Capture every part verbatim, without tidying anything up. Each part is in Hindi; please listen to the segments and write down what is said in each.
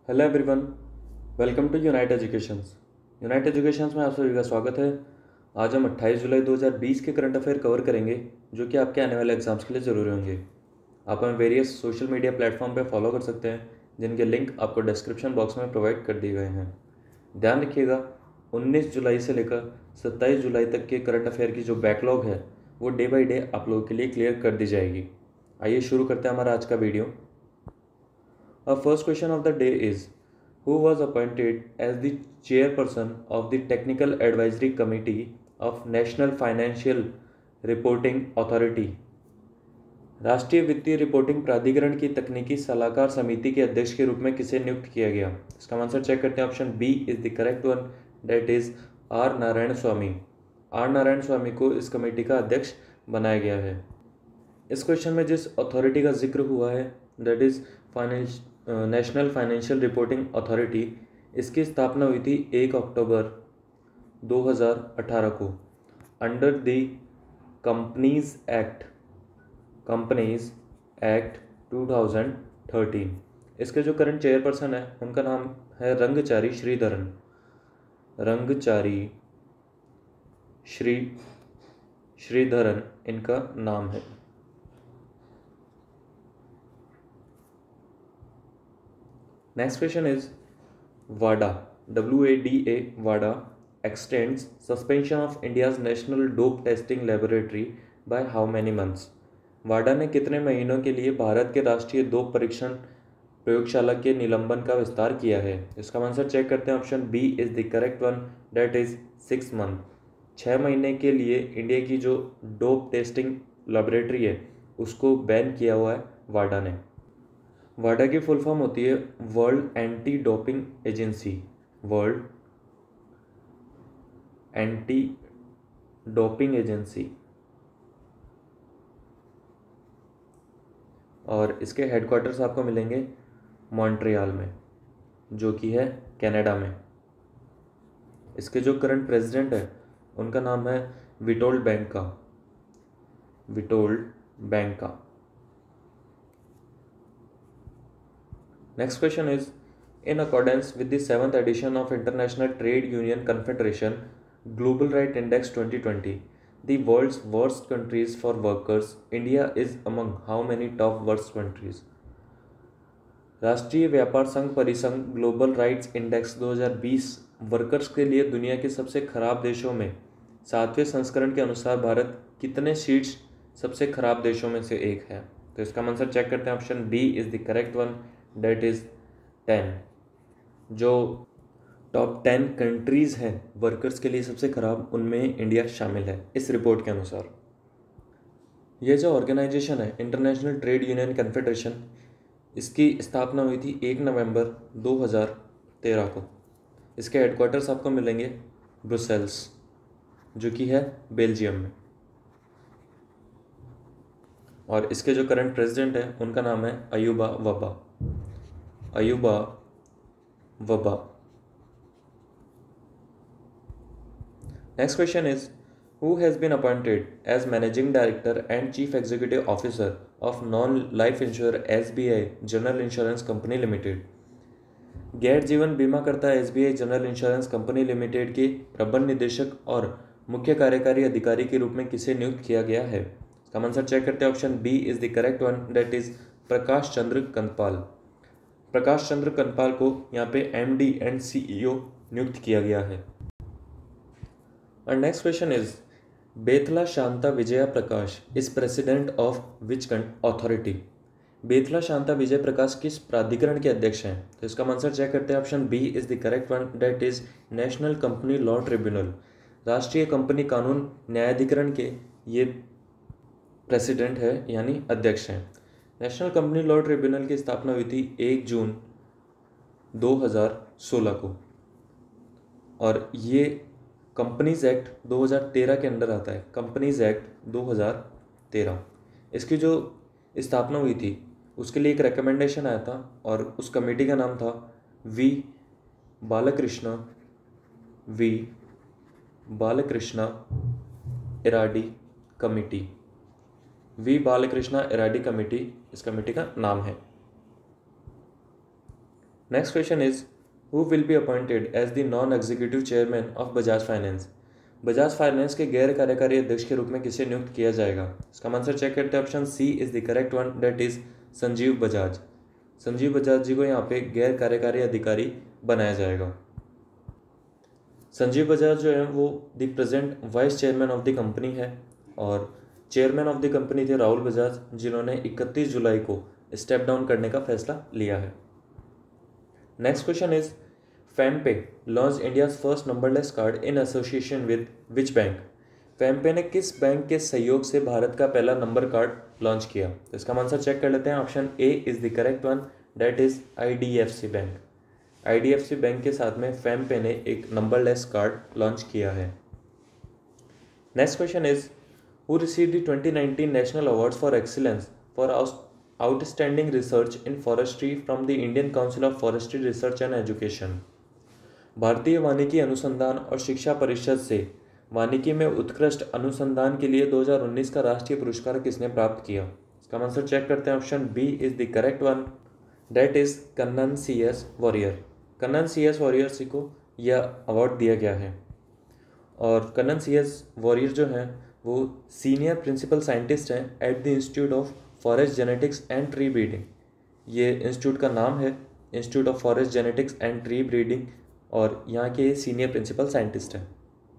Hello everyone, welcome to unite educations. Unite educations में आप सभी का स्वागत है। आज हम अट्ठाईस जुलाई दो हज़ार बीस के करंट अफेयर कवर करेंगे जो कि आपके आने वाले एग्जाम्स के लिए ज़रूरी होंगे। आप हमें वेरियस सोशल मीडिया प्लेटफॉर्म पर फॉलो कर सकते हैं जिनके लिंक आपको डिस्क्रिप्शन बॉक्स में प्रोवाइड कर दिए गए हैं। ध्यान रखिएगा, उन्नीस जुलाई से लेकर सत्ताईस जुलाई तक के करंट अफेयर की जो बैकलॉग है वो डे बाई डे आप लोगों के लिए क्लियर कर दी जाएगी। आइए शुरू करते हैं हमारा आज का video. Our first question of the day is, who was appointed as the chairperson of the Technical Advisory Committee of National Financial Reporting Authority? राष्ट्रीय वित्तीय रिपोर्टिंग प्राधिकरण की तकनीकी सलाहकार समिति के अध्यक्ष के रूप में किसे नियुक्त किया गया? इसका आंसर चेक करते हैं। Option B is the correct one, that is R Narayan Swamy. R Narayan Swamy को इस कमेटी का अध्यक्ष बनाया गया है। इस क्वेश्चन में जिस अथॉरिटी का जिक्र हुआ है that is finance national financial reporting authority. इसकी स्थापना हुई थी एक अक्टूबर दो हज़ार अठारह को under the companies act companies act two thousand thirteen. इसके जो करंट चेयरपर्सन है उनका नाम है रंगचारी श्रीधरन। रंगचारी श्री श्रीधरन इनका नाम है। Next question is, WADA, W A D A, WADA extends suspension of India's national dope testing laboratory by how many months? वाडा ने कितने महीनों के लिए भारत के राष्ट्रीय डोप परीक्षण प्रयोगशाला के निलंबन का विस्तार किया है? इसका आंसर चेक करते हैं। Option B is the correct one, that is six month. छः महीने के लिए इंडिया की जो डोप टेस्टिंग लेबोरेटरी है उसको बैन किया हुआ है वाडा ने। वाडा की फुल फॉर्म होती है world anti doping agency. World anti doping agency. और इसके हेडक्वार्टर्स आपको मिलेंगे मॉन्ट्रियल में जो कि है कनाडा में। इसके जो करंट प्रेसिडेंट है उनका नाम है Witold Banka. Witold Banka. Next question is, in accordance with the seventh edition of International Trade Union Confederation Global Right Index twenty twenty, the world's worst countries for workers, India is among how many top worst countries? राष्ट्रीय व्यापार संघ परिसंघ ग्लोबल राइट्स इंडेक्स दो हज़ार बीस वर्कर्स के लिए दुनिया के सबसे खराब देशों में सातवें संस्करण के अनुसार भारत कितने शीर्ष सबसे खराब देशों में से एक है? तो इसका आंसर चेक करते हैं। Option B is the correct one, that is ten. जो टॉप टेन कंट्रीज़ हैं वर्कर्स के लिए सबसे ख़राब उनमें इंडिया शामिल है इस रिपोर्ट के अनुसार। ये जो ऑर्गेनाइजेशन है इंटरनेशनल ट्रेड यूनियन कन्फेडरेशन, इसकी स्थापना हुई थी एक नवंबर दो हज़ार तेरह को। इसके हेडक्वार्टर्स आपको मिलेंगे ब्रुसेल्स जो कि है बेल्जियम में। और इसके जो करंट प्रेसिडेंट है उनका नाम है अयूबा Wabba. Ayuba Wabba. Next question is, who has been appointed as managing director and chief executive officer of non life insurer S B I general insurance company limited? गैर जीवन बीमा करता S B I general insurance company limited के प्रबंध निदेशक और मुख्य कार्यकारी अधिकारी के रूप में किसे नियुक्त किया गया है? इसका आंसर चेक करते हैं। Option B is the correct one, that is Prakash Chandra Kandpal. Prakash Chandra Kandpal को यहाँ पे M D and C E O नियुक्त किया गया है। और next question is, Betala Shanta Vijaya Prakash is president of which authority? Betala Shanta Vijay Prakash किस प्राधिकरण के अध्यक्ष हैं? तो इसका आंसर चेक करते हैं। Option B is the correct one, that is national company law tribunal. राष्ट्रीय कंपनी कानून न्यायाधिकरण के ये प्रेसिडेंट है यानी अध्यक्ष हैं। नेशनल कंपनी लॉ ट्रिब्यूनल की स्थापना हुई थी एक जून दो हज़ार सोलह को और ये कंपनीज एक्ट दो हज़ार तेरह के अंदर आता है। कंपनीज एक्ट दो हज़ार तेरह। इसकी जो स्थापना हुई थी उसके लिए एक रिकमेंडेशन आया था और उस कमेटी का नाम था V Balakrishna V Balakrishna Eradi committee. V Balakrishna Eradi committee इस कमेटी का नाम है। Next question is who will be appointed as the non executive chairman of Bajaj finance. Bajaj finance के गैर कार्यकारी अध्यक्ष के रूप में किसे नियुक्त किया जाएगा। इसका आंसर चेक करते हैं। Option C is the correct one, that is Sanjiv Bajaj. Sanjiv Bajaj ji को यहाँ पे गैर कार्यकारी अधिकारी बनाया जाएगा। संजीव बजाज जो है वो the present vice chairman of the company है और चेयरमैन ऑफ द कंपनी थे राहुल बजाज, जिन्होंने इकतीस जुलाई को स्टेप डाउन करने का फैसला लिया है। Next question is FamPay launch India first numberless card in association with which bank. FamPay ने किस बैंक के सहयोग से भारत का पहला नंबर कार्ड लॉन्च किया। तो इसका आंसर चेक कर लेते हैं। Option A is the correct one, that is IDFC bank. IDFC bank के साथ में फेमपे ने एक नंबरलेस कार्ड लॉन्च किया है। Next question is who received the twenty nineteen national awards for excellence for outstanding research in forestry from the Indian council of forestry research and education. भारतीय वानिकी अनुसंधान और शिक्षा परिषद से वानिकी में उत्कृष्ट अनुसंधान के लिए दो हज़ार उन्नीस का राष्ट्रीय पुरस्कार किसने प्राप्त किया। इसका आंसर चेक करते हैं। Option B is the correct one, that is Kannan C S Warrier. Kannan C S Warrier ji को यह अवार्ड दिया गया है और कन्नन सी एस वॉरियर जो हैं वो सीनियर प्रिंसिपल साइंटिस्ट हैं at the institute of forest genetics and tree breeding. ये इंस्टीट्यूट का नाम है institute of forest genetics and tree breeding और यहाँ के सीनियर प्रिंसिपल साइंटिस्ट हैं।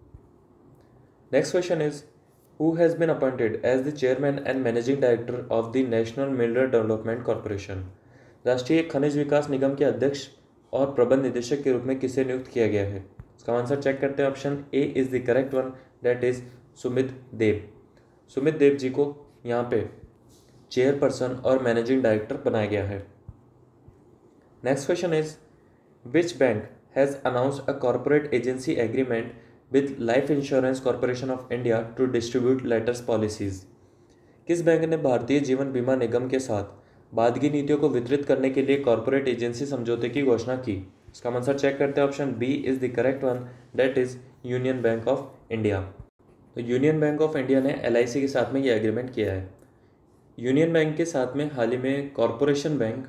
Next question is who has been appointed as the chairman and managing director of the national mineral development corporation. राष्ट्रीय खनिज विकास निगम के अध्यक्ष और प्रबंध निदेशक के रूप में किसे नियुक्त किया गया है। इसका आंसर चेक करते हैं। Option A is the correct one, that is Sumit Deb. Sumit Deb ji को यहाँ पे चेयरपर्सन और मैनेजिंग डायरेक्टर बनाया गया है। Next question is which bank has announced a corporate agency agreement with life insurance corporation of India to distribute letters policies. किस बैंक ने भारतीय जीवन बीमा निगम के साथ बादगी नीतियों को वितरित करने के लिए कॉर्पोरेट एजेंसी समझौते की घोषणा की। इसका आंसर चेक करते हैं। Option B is the correct one, that is union bank of India. तो यूनियन बैंक ऑफ इंडिया ने एल आई सी के साथ में ये एग्रीमेंट किया है। यूनियन बैंक के साथ में हाल ही में कॉरपोरेशन बैंक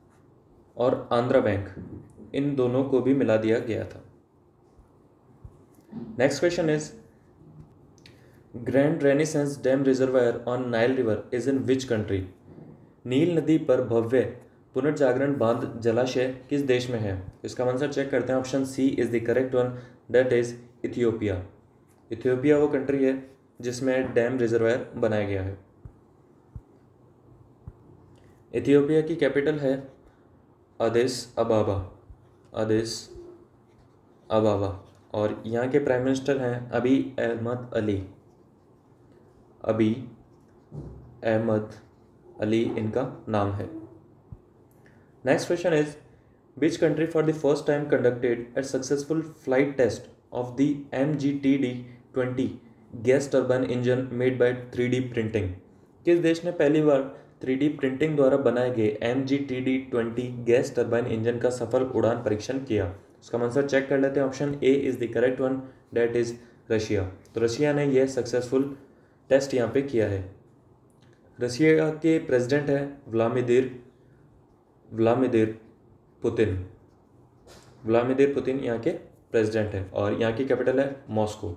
और आंध्रा बैंक, इन दोनों को भी मिला दिया गया था। Next question is grand renaissance dam reservoir on Nile river is in which country. नील नदी पर भव्य पुनर्जागरण बांध जलाशय किस देश में है। इसका आंसर चेक करते हैं। Option C is the correct one, that is Ethiopia. Ethiopia वो कंट्री है जिसमें डैम रिजर्वायर बनाया गया है। इथियोपिया की कैपिटल है अदिस अबाबा। अदिस अबाबा और यहाँ के प्राइम मिनिस्टर हैं अबी अहमद अली। अबी अहमद अली इनका नाम है। Next question is which country for the first time conducted a successful flight test of the M G T D twenty gas turbine engine made by three D printing. किस देश ने पहली बार थ्री डी प्रिंटिंग द्वारा बनाए गए M G T D twenty gas turbine engine का सफल उड़ान परीक्षण किया। उसका आंसर चेक कर लेते हैं। Option A is the correct one, that is Russia. तो रशिया ने यह सक्सेसफुल टेस्ट यहाँ पे किया है। रशिया के प्रेसिडेंट हैं Vladimir Vladimir Putin. Vladimir Putin यहाँ के प्रेसिडेंट हैं और यहाँ की कैपिटल है Moscow.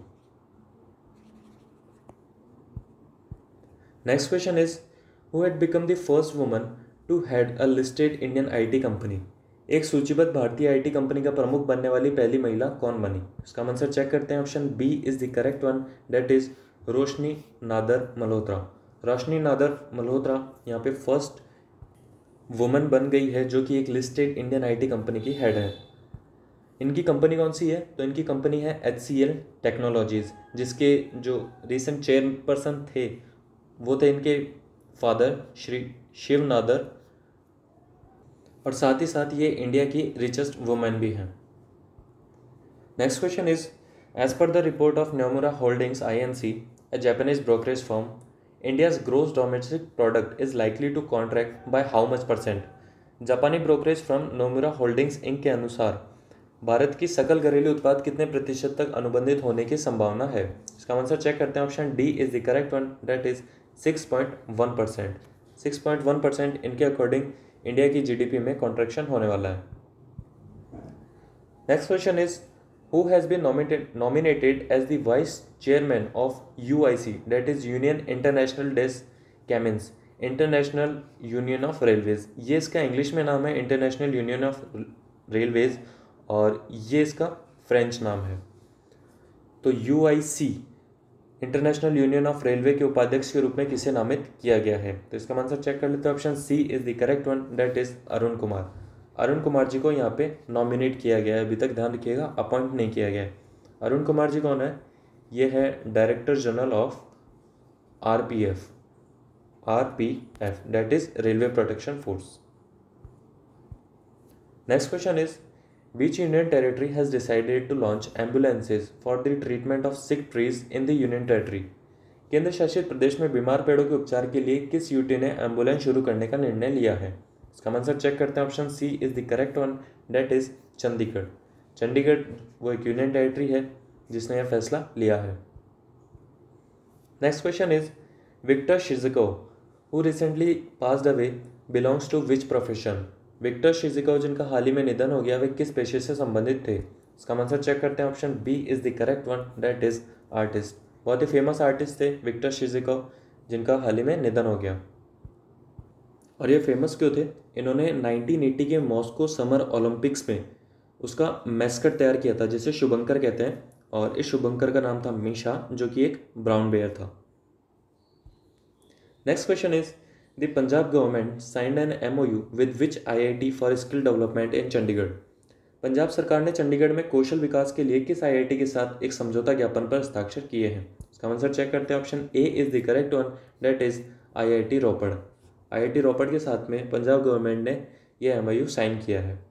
Next question is who had become the first woman to head a listed Indian IT company. एक सूचीबद्ध भारतीय आईटी कंपनी का प्रमुख बनने वाली पहली महिला कौन बनी। इसका आंसर चेक करते हैं। Option B is the correct one, that is Roshni Nadar Malhotra. Roshni Nadar Malhotra यहाँ पे फर्स्ट वुमन बन गई है जो कि एक लिस्टेड इंडियन आईटी कंपनी की हेड है। इनकी कंपनी कौन सी है, तो इनकी कंपनी है एच सी एल टेक्नोलॉजीज़, जिसके जो रिसेंट चेयरपर्सन थे वो थे इनके फादर श्री शिव नादर और साथ ही साथ ये इंडिया की रिचेस्ट वुमेन भी हैं। Next question is as per the report of Nomura holdings I N C, a Japanese brokerage firm, India's gross domestic product is likely to contract by how much percent? जापानी brokerage firm Nomura holdings Inc के अनुसार भारत की सकल घरेलू उत्पाद कितने प्रतिशत तक अनुबंधित होने की संभावना है। इसका आंसर चेक करते हैं। Option D is the correct one, that is six point one percent. Six point one percent इनके अकॉर्डिंग इंडिया की जीडीपी में कॉन्ट्रैक्शन होने वाला है। Next question is who has been nominated nominated as the vice chairman of U I C that is Union Internationale des Chemins international union of railways. ये इसका इंग्लिश में नाम है इंटरनेशनल यूनियन ऑफ रेलवेज और ये इसका फ्रेंच नाम है। तो U I C international union of railway के उपाध्यक्ष के रूप में किसे नामित किया गया है? तो इसका आंसर चेक कर लेते हैं। Option C is the correct one, that is Arun Kumar. Arun Kumar ji को यहाँ पे नॉमिनेट किया गया है, अभी तक ध्यान रखिएगा अपॉइंट नहीं किया गया है। अरुण कुमार जी कौन है? ये है director general of R P F R P F that is railway protection force. Next question is Which Union Territory has decided to launch ambulances for the treatment of sick trees in the Union Territory? केंद्र शासित प्रदेश में बीमार पेड़ों के उपचार के लिए किस यूटी ने एम्बुलेंस शुरू करने का निर्णय लिया है? इसका आंसर चेक करते हैं। Option C is the correct one, that is Chandigarh. Chandigarh वो एक यूनियन टेरिटरी है जिसने यह फैसला लिया है। Next question is Viktor Chizhikov who recently passed away belongs to which profession? Viktor Chizhikov जिनका हाल ही में निधन हो गया वे किस पेशे से संबंधित थे? इसका आंसर चेक करते हैं। Option B is the correct one, that is artist. बहुत ही फेमस आर्टिस्ट थे विक्टर शिजुको जिनका हाल ही में निधन हो गया। और ये फेमस क्यों थे? इन्होंने नाइनटीन एटी के मॉस्को समर ओलंपिक्स में उसका मैस्कट तैयार किया था जिसे शुभंकर कहते हैं और इस शुभंकर का नाम था मीशा जो कि एक ब्राउन बेयर था। Next question is The Punjab government signed an M O U with which I I T for skill development in Chandigarh? Punjab सरकार ने चंडीगढ़ में कौशल विकास के लिए किस आई आई टी के साथ एक समझौता ज्ञापन पर हस्ताक्षर किए हैं? इसका आंसर चेक करते हैं। Option A is the correct one, that is I I T Ropar. I I T Ropar के साथ में पंजाब गवर्नमेंट ने यह एम ओ यू साइन किया है।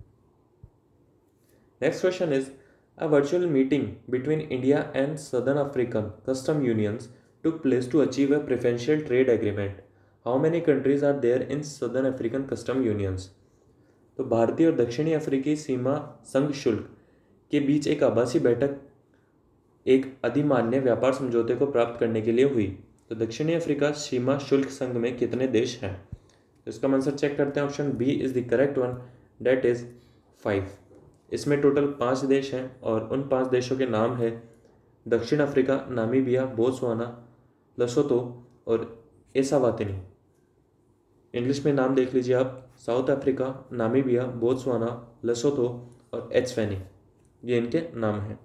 Next question is a virtual meeting between India and southern African custom unions took place to achieve a preferential trade agreement. How many countries are there in Southern African Custom Unions? तो भारतीय और दक्षिणी अफ्रीकी सीमा संघ शुल्क के बीच एक आभासी बैठक एक अधिमान्य व्यापार समझौते को प्राप्त करने के लिए हुई। तो दक्षिणी अफ्रीका सीमा शुल्क संघ में कितने देश हैं? तो इसका आंसर चेक करते हैं। Option B is the correct one, that is five. इसमें टोटल पाँच देश हैं और उन पांच देशों के नाम है दक्षिण अफ्रीका, नामीबिया, बोत्सवाना, लसोतो और एसावातिनी। इंग्लिश में नाम देख लीजिए आप, South Africa, Namibia, Botswana, Lesotho और एस्वातिनी, ये इनके नाम हैं।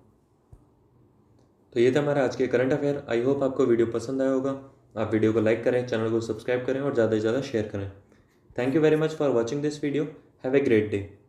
तो ये था हमारा आज के करंट अफेयर। आई होप आपको वीडियो पसंद आया होगा। आप वीडियो को लाइक करें, चैनल को सब्सक्राइब करें और ज़्यादा से ज़्यादा शेयर करें। Thank you very much for watching this video. Have a great day.